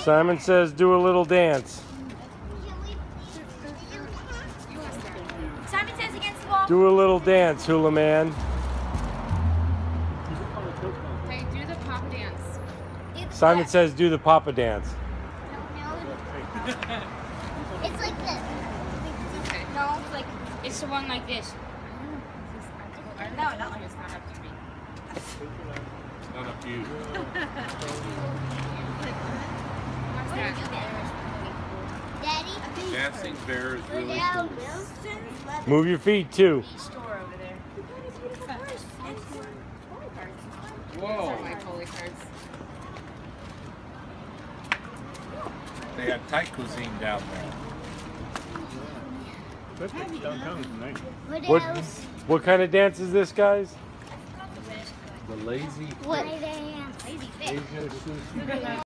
Simon says do a little dance. Simon says against the wall. Do a little dance, hula man. Hey, do the pop dance. Simon says do the papa dance. It's like this. Okay. No, it's like It's the one like this. no, not like It's not up to me. Not up to you. What's what do you that? do, Daddy? Dancing bear is really cool. Move your feet too. Store over there. Those Whoa. are my Foley cards. They had Thai cuisine down there. That's like downtown tonight. What what kind of dance is this, guys? The lazy What? Lazy fish. Asian sushi.